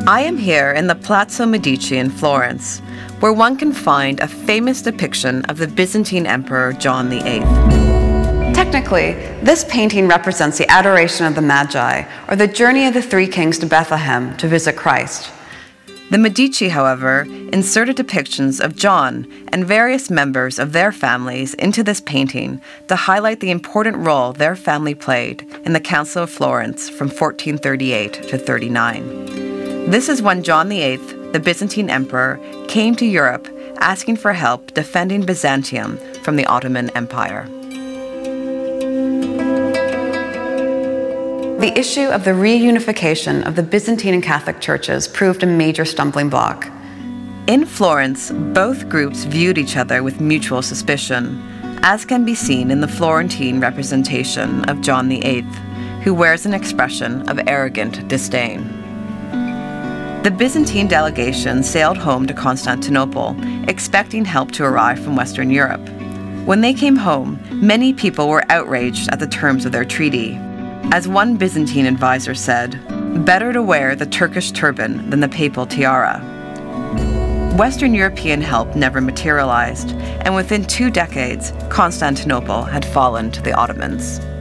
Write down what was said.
I am here in the Palazzo Medici in Florence, where one can find a famous depiction of the Byzantine Emperor John VIII. Technically, this painting represents the adoration of the Magi, or the journey of the three kings to Bethlehem to visit Christ. The Medici, however, inserted depictions of John and various members of their families into this painting to highlight the important role their family played in the Council of Florence from 1438 to 39. This is when John VIII, the Byzantine emperor, came to Europe asking for help defending Byzantium from the Ottoman Empire. The issue of the reunification of the Byzantine and Catholic churches proved a major stumbling block. In Florence, both groups viewed each other with mutual suspicion, as can be seen in the Florentine representation of John VIII, who wears an expression of arrogant disdain. The Byzantine delegation sailed home to Constantinople, expecting help to arrive from Western Europe. When they came home, many people were outraged at the terms of their treaty. As one Byzantine advisor said, "Better to wear the Turkish turban than the papal tiara." Western European help never materialized, and within 2 decades, Constantinople had fallen to the Ottomans.